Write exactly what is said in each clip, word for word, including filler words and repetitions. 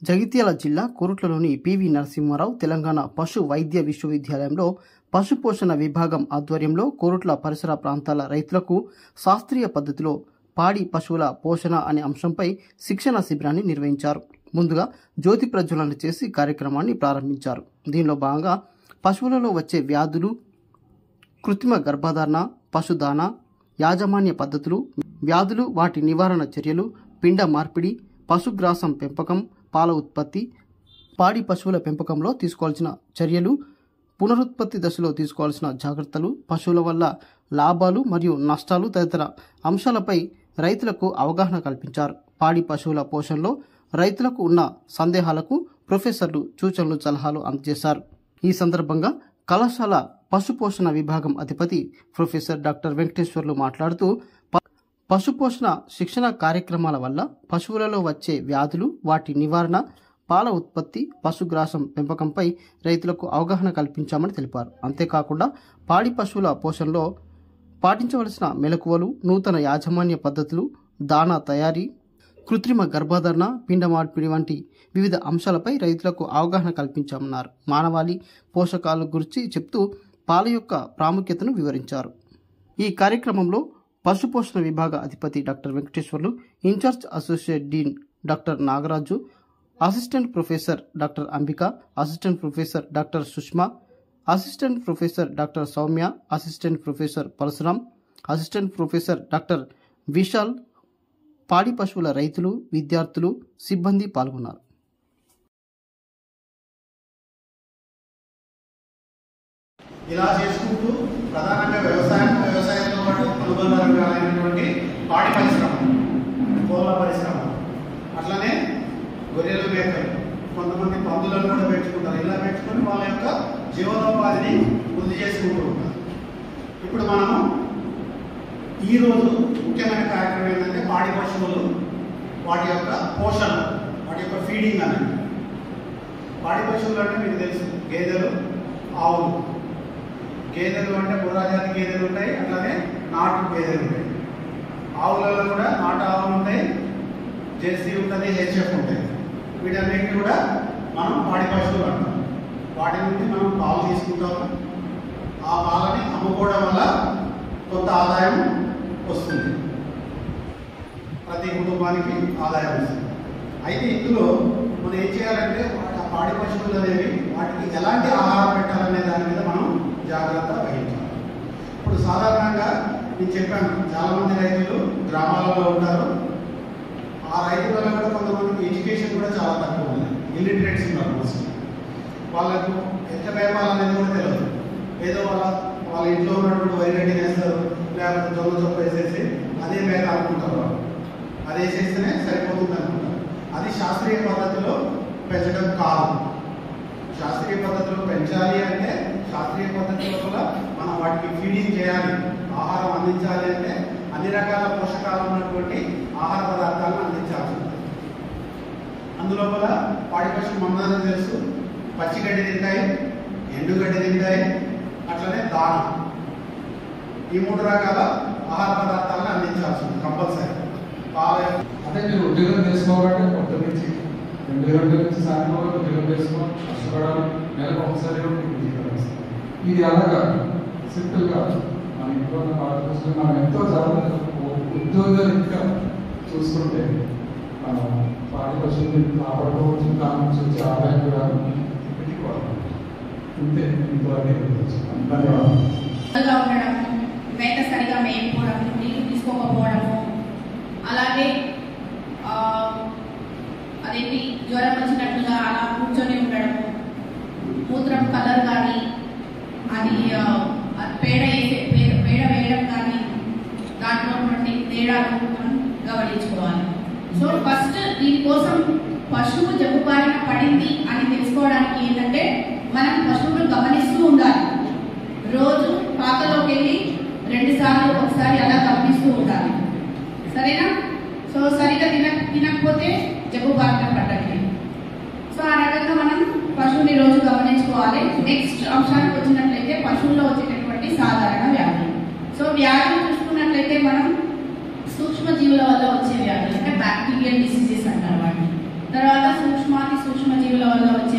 జగిత్యాల జిల్లా కోరుట్లలోని పివి నరసింహారావు తెలంగాణ పశు వైద్య విశ్వవిద్యాలయంలో పశు పోషణ విభాగం ఆధ్వర్యంలో కోరుట్ల పరిసర ప్రాంతాల రైతులకు శాస్త్రీయ పద్ధతిలో పాడి పశువుల పోషణ అనే అంశంపై శిక్షణ శిబిరాన్ని నిర్వహించారు. ముందుగా జ్యోతి ప్రజ్వలన చేసి కార్యక్రమాన్ని ప్రారంభించారు. దీనిలో భాగంగా పశువులలో వచ్చే వ్యాధులు, కృత్రిమ గర్భధారణ, పశుదాన యాజమాన్య పద్ధతులు, వ్యాధులు, వాటి నివారణ చర్యలు, పిండ మార్పిడి, పశుగ్రాసం పెంపకం, పాల ఉత్పత్తి, పాడి పశువుల పెంపకంలో తీసుకోవాల్సిన చర్యలు, పునరుత్పత్తి దశలో తీసుకోవాల్సిన జాగ్రత్తలు, పశువుల వల్ల లాభాలు మరియు నష్టాలు తదితర అంశాలపై రైతులకు అవగాహన కల్పించారు. పాడి పశువుల పోషణలో రైతులకు ఉన్న సందేహాలకు ప్రొఫెసర్లు సూచనలు సలహాలు అందజేశారు. ఈ సందర్భంగా కళాశాల పశుపోషణ విభాగం అధిపతి ప్రొఫెసర్ డాక్టర్ వెంకటేశ్వర్లు మాట్లాడుతూ, పశుపోషణ శిక్షణ కార్యక్రమాల వల్ల పశువులలో వచ్చే వ్యాధులు, వాటి నివారణ, పాల ఉత్పత్తి, పశుగ్రాసం పెంపకంపై రైతులకు అవగాహన కల్పించామని తెలిపారు. అంతేకాకుండా పాడి పశువుల పోషణలో పాటించవలసిన మెలకువలు, నూతన యాజమాన్య పద్ధతులు, దాణా తయారీ, కృత్రిమ గర్భధారణ, పిండ మార్పిడి వంటి వివిధ అంశాలపై రైతులకు అవగాహన కల్పించామన్నారు. మానవాళి పోషకాల గురించి చెప్తూ పాల యొక్క ప్రాముఖ్యతను వివరించారు. ఈ కార్యక్రమంలో పశుపోషణ విభాగ అధిపతి doctor Venkateswarlu, in charge associate dean doctor Nagaraju, assistant professor doctor Ambika, assistant professor doctor Sushma, assistant professor doctor Soumya, assistant professor Parashuram, assistant professor doctor Vishal, పాడి పశువుల రైతులు, విద్యార్థులు, సిబ్బంది పాల్గొన్నారు. ఇలా చేసుకుంటూ ప్రధానంగా వ్యవసాయం వ్యవసాయంతో పాటు అనుబంధ రంగాలైనటువంటి పాడి పరిశ్రమ, కోళ్ళ పరిశ్రమ, అట్లనే గొర్రెలు, మేకలు, కొంతమంది పందులను కూడా పెంచుకుంటారు. ఇలా పెంచుకొని వాళ్ళ యొక్క జీవనోపాధిని వృద్ధి చేసుకుంటూ ఉంటారు. ఇప్పుడు మనము ఈరోజు ముఖ్యమైన కార్యక్రమం ఏంటంటే పాడి పశువులు, వాటి యొక్క పోషణ, వాటి యొక్క ఫీడింగ్ అనేది. పాడి పశువులు అంటే మీకు తెలుసు, గేదెలు, ఆవులు. గేదెలు అంటే బుర్రాజాతి గేదెలు ఉంటాయి, అట్లానే నాటు గేదెలు ఉంటాయి. ఆవులలో కూడా నాటు ఆవులు ఉంటాయి, జెర్సీ ఉంటుంది, హెచ్ఎఫ్ ఉంటాయి. వీటన్నిటిని కూడా మనం పాడి పశువులు అంటాం. వాటి నుండి మనం పాలు తీసుకుంటాము. ఆ పాలని అమ్ముకోవడం వల్ల కొంత ఆదాయం వస్తుంది, ప్రతి కుటుంబానికి ఆదాయం వస్తుంది. అయితే ఇందులో మనం ఏం చేయాలంటే ఆ పాడి పశువులు అనేవి వాటికి ఎలాంటి ఆహారం పెట్టాలనే దాని మీద మనం జాగ్రత్త వహించాలి. ఇప్పుడు సాధారణంగా నేను చెప్పాను, చాలామంది రైతులు గ్రామాలలో ఉంటారు. ఆ రైతులలో కూడా కొంతమందికి ఎడ్యుకేషన్ కూడా చాలా తక్కువ ఉంది, ఇల్లిటరేట్స్ ఉన్నారు. మోస్ట్లీ వాళ్ళకు ఎంత మేపాలనేది కూడా తెలియదు. ఏదో వాళ్ళ వాళ్ళ ఇంట్లో ఉన్నటువంటి వరి గడ్డి వేస్తారు, లేకపోతే జొన్న చొప్ప వేసేసి అదే మేత అనుకుంటారు. వాళ్ళు అది వేసేస్తేనే సరిపోతుంది అనుకుంటారు. అది శాస్త్రీయ పద్ధతిలో పెంచడం కాదు. శాస్త్రీయ పద్ధతిలో పెంచాలి అంటే శాస్త్రీయ పద్ధతిలో కూడా మనం వాటికి ఫీడింగ్ చేయాలి, ఆహారం అందించాలి. అంటే అన్ని రకాల పోషకాలు ఉన్నటువంటి ఆహార పదార్థాలను అందించాల్సి ఉంటుంది. అందులోపల పాడి పశువులు మనందరికీ తెలుసు, పచ్చిగడ్డి తింటాయి, ఎండుగడ్డి తింటాయి, అట్లనే దాన, ఈ మూడు రకాల ఆహార పదార్థాలను అందించాల్సి ఉంటుంది కంపల్సరీ. పాల అంటే మీరు ఉద్యోగం చేసుకోవాలంటే కొత్త నుంచి రెండు గంటల నుంచి సాయంత్రం ఉద్యోగం చేసుకోవాలి, కష్టపడాలి, నెలకు ఒకసారి ఇది అలాగా సింపుల్గా మన ఇంట్లో ఉన్న పాడి పశువులు మనం ఎంతో జాగ్రత్త ఉద్యోగరీత్యా చూసుకుంటే మనం పాడి పశువులు కాపాడుకోవచ్చు, దాని నుంచి వచ్చే ఆదాయం కూడా పెట్టుకోవాలి. అంతే, ఇంతవరకే ధన్యవాదాలు. మేత సరిగా మేయకపోవడం, నీళ్ళు తీసుకోకపోవడము, అలాగే అదేంటి జ్వరం వచ్చినట్టుగా అలా కూర్చొని ఉండడము, మూత్రం కలర్ కానీ అది పేడ వేసే పేడ వేయడం కానీ దాంట్లో ఉన్నటువంటి తేడాలు మనం గమనించుకోవాలి. సో ఫస్ట్ దీనికోసం పశువు జబ్బుబారిన పడింది అని తెలుసుకోవడానికి ఏంటంటే మనం పశువును గమనిస్తూ ఉండాలి. రోజు పాకలోకి వెళ్ళి రెండు సార్లు ఒకసారి అలా గమనిస్తూ ఉండాలి. సరేనా? సో సరిగా తిన తినకపోతే జబ్బు బారిన పడ్డండి. సో ఆ రకంగా మనం పశువుని రోజు గమనించుకోవాలి. నెక్స్ట్ అంశానికి వచ్చినట్లయితే పశువుల్లో వచ్చేటటువంటి సాధారణ వ్యాధులు. సో వ్యాధులు చూసుకున్నట్లయితే మనం సూక్ష్మ జీవుల వల్ల వచ్చే వ్యాధులు అంటే బ్యాక్టీరియల్ డిసీజెస్ అంటారు వాటిని. తర్వాత సూక్ష్మాతి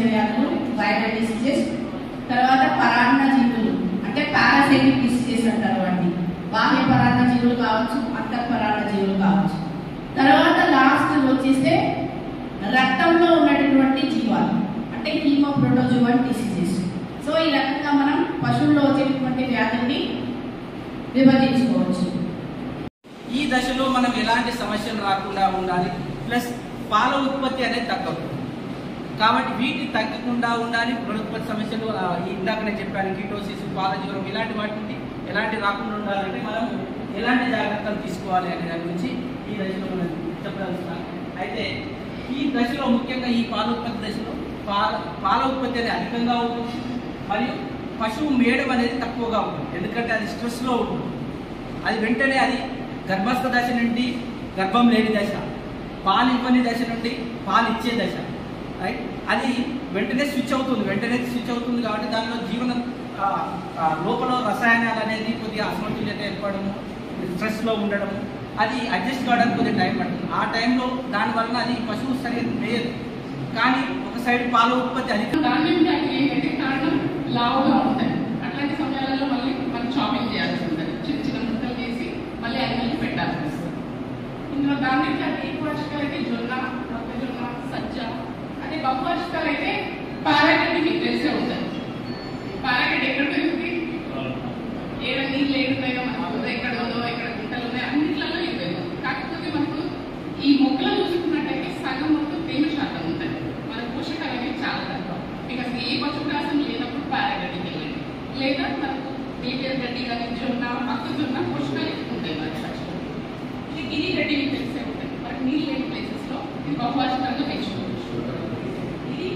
వ్యాధులు వైరల్ డిసీజెస్, తర్వాత పరాన్న జీవులు అంటే పారాసైటిక్ డిసీజెస్ అంటారు వాటిని, బాహ్య పరాన్న జీవులు కావచ్చు, అంతఃపరాన్న జీవులు కావచ్చు. తర్వాత లాస్ట్ వచ్చేస్తే రక్తంలో ఉన్నటువంటి జీవాలు అంటే హీమోప్రోటోజోవల్ డిసీజెస్. సో ఈ రకంగా మనం పశువుల్లో వచ్చేటువంటి వ్యాధుల్ని విభజించుకోవచ్చు. ఈ దశలో మనం ఎలాంటి సమస్యలు రాకుండా ఉండాలి, ప్లస్ పాల ఉత్పత్తి అనేది తగ్గదు. కాబట్టి వీటిని తగ్గకుండా ఉండాలి. పునరుత్పత్తి సమస్యలు ఇందాక నేను చెప్పాను, కీటోసిస్, పాల జ్వరం ఇలాంటి వాటిని ఎలాంటి రాకుండా ఉండాలంటే మనం ఎలాంటి జాగ్రత్తలు తీసుకోవాలి అనే దాని గురించి ఈ దశలో మనం చెప్పదలుచున్నాం. అయితే ఈ దశలో ముఖ్యంగా ఈ పాల ఉత్పత్తి దశలో పాల పాల ఉత్పత్తి అనేది అధికంగా ఉంటుంది, మరియు పశువు మేడం అనేది తక్కువగా ఉంటుంది. ఎందుకంటే అది స్ట్రెస్లో ఉంటుంది. అది వెంటనే అది గర్భస్థ దశ నుండి గర్భం లేని దశ, పాలు ఇవ్వని దశ నుండి పాలు ఇచ్చే దశ, రైట్, అది వెంటనే స్విచ్ అవుతుంది వెంటనే స్విచ్ అవుతుంది కాబట్టి దానిలో జీవనం లోపల రసాయనాలు అనేది కొద్దిగా అసమతుల్యత ఏర్పడము, స్ట్రెస్లో ఉండడము, అది అడ్జస్ట్ కావడానికి కొద్దిగా టైం పడుతుంది. ఆ టైంలో దానివల్ల అది పశువు సరిగ్గా మేయదు. కానీ ఒక సైడ్ పాల ఉత్పత్తి అధికం ఏంటంటే కారణం లావుగా ఉంటాయి. అట్లాంటి సమయాలలో మళ్ళీ మనం షాపింగ్ చేయాల్సి ఉంటుంది. చిన్న చిన్న ముక్కలు చేసి మళ్ళీ అన్నీ పెట్టాల్సి వస్తుంది. ఇందులో దానికి అది పోషకాలు అయితే జొన్న, మొక్కజొన్న, సజ్జ, అదే బహుపోషకాలు అయితే పారాగడ్డి మీకు తెలిసే ఉంటుంది. పారాగడ్డి ఎక్కడ పెరుగుతుంది, ఏడ నీళ్ళు ఏడుతాయో మనకు ఎక్కడ ఉందో ఎక్కడ గుంటలు ఉన్నాయో అన్నింటిలో ఇది పెరుగుతుంది. కాకపోతే మనకు ఈ మొక్కలు చూసుకున్నట్టయితే సగం మొత్తం తేమ శాతం ఉంటుంది. మన పోషకాలు అనేవి చాలా తక్కువ. మీకు అసలు ఏ పశుగ్రాసం లేనప్పుడు పారాగడ్డికి వెళ్ళండి, లేదా మనకు నేపియర్ గడ్డి కానీ జొన్న, మొక్కజొన్న పోషకాలు ఎక్కువ ఉంటాయి మన పక్షులు. ఇది గిరి గడ్డి మీకు తెలిసే ఉంటుంది. మనకు నీళ్ళు లేని ప్లేసెస్లో ఇది బహుపోషకంగా పెంచుకోవచ్చు. ఇది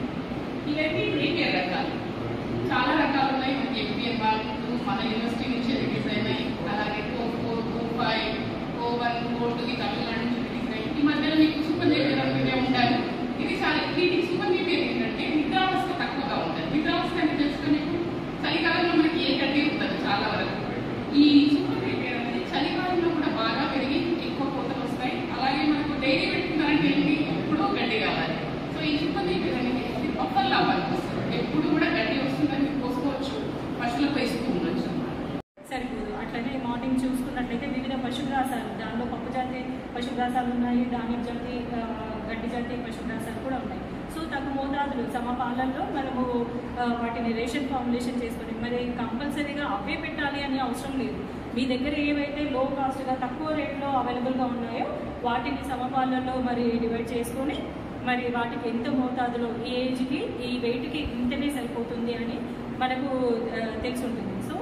ఇవన్నీ నేపియర్ రకాలు, చాలా రకాలు ఉన్నాయి. మనకి ఎంపీఎన్ వాళ్ళు మన యూనివర్సిటీ నుంచి రిలీజ్ అయినాయి. అలాగే O four, O five, O one, ఓ టూకి తమిళనాడు నుంచి రిలీజ్ అయ్యి ఈ మధ్యలో మీకు సూపర్ నేపియర్ అనుకునే ఉంటారు. ఇది చాలా వీటికి సూపర్ నేపియర్ ఏంటంటే నిద్రావస్థ తక్కువగా ఉంటుంది. నిద్రావస్థ అంటే తెలుసుకునే చలికాలంలో మనకి ఏ గడ్డి ఉంటుంది చాలా వరకు. ఈ సూపర్ నేపియర్ అనేది చలికాలంలో కూడా బాగా పెరిగి ఎక్కువ కోతలు వస్తాయి. అలాగే మనకు డైరీ పెట్టుకున్నారంటే ఏంటి, ఎప్పుడూ గడ్డి కావాలి. సో ఈ సూపర్ నేపియర్ అనేది బఫర్ లాభానికి వస్తుంది. ఎప్పుడు కూడా గడ్డి వస్తుందని పోసుకోవచ్చు, పశువులకు వేస్తూ ఉండొచ్చు. సరిపోదు. అట్లనే మార్నింగ్ చూసుకున్నట్లయితే వివిధ పశుగ్రాసాలు, దానిలో పప్పు జాతి పశుగ్రాసాలు ఉన్నాయి, ధాన్యం జాతి, గడ్డి జాతి పశుగ్రాసాలు కూడా ఉన్నాయి. సో తగు మోతాదులు సమపాలనలో మనము వాటిని రేషన్ ఫార్ములేషన్ చేసుకుని మరి కంపల్సరీగా అవే పెట్టాలి అనే అవసరం లేదు. మీ దగ్గర ఏవైతే లో కాస్ట్గా తక్కువ రేట్లో అవైలబుల్గా ఉన్నాయో వాటిని సమపాలనలో మరి డివైడ్ చేసుకొని మరి వాటికి ఎంత మోతాదులో ఈ ఏజ్కి ఈ వెయిట్కి ఇంతనే సరిపోతుంది అని మనకు తెలిసి ఉంటుంది. సో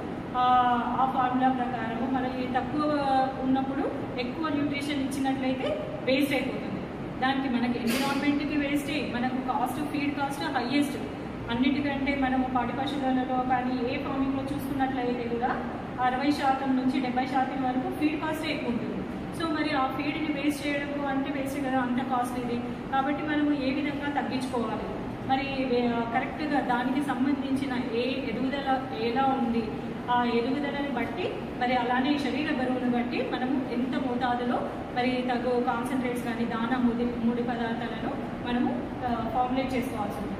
ఆ ఫార్ములా ప్రకారము మనకి తక్కువ ఉన్నప్పుడు ఎక్కువ న్యూట్రిషన్ ఇచ్చినట్లయితే వేస్ట్ అయిపోతుంది. దానికి మనకి ఎన్విరాన్మెంట్కి వేస్టే, మనకు కాస్ట్ ఫీడ్ కాస్ట్ హైయెస్ట్. అన్నిటికంటే మనము పాడి పశువులలో కానీ ఏ ఫార్మింగ్లో చూసుకున్నట్లయితే కూడా అరవై శాతం నుంచి డెబ్బై శాతం వరకు ఫీడ్ కాస్టే ఎక్కువ ఉంటుంది. సో మరి ఆ ఫీడ్ని వేస్ట్ చేయడము అంటే వేస్ట్ కదా, అంత కాస్ట్ ఇది. కాబట్టి మనము ఏ విధంగా తగ్గించుకోవాలి, మరి కరెక్ట్గా దానికి సంబంధించిన ఏ ఎదుగుదల ఎలా ఉంది, ఆ ఎదుగుదలని బట్టి మరి అలానే శరీర బరువును బట్టి మనము ఎంత మోతాదులో మరి తగు కాన్సన్ట్రేట్స్ కానీ దానా ముడి ముడి పదార్థాలను మనము ఫార్ములేట్ చేసుకోవాల్సి ఉంటుంది.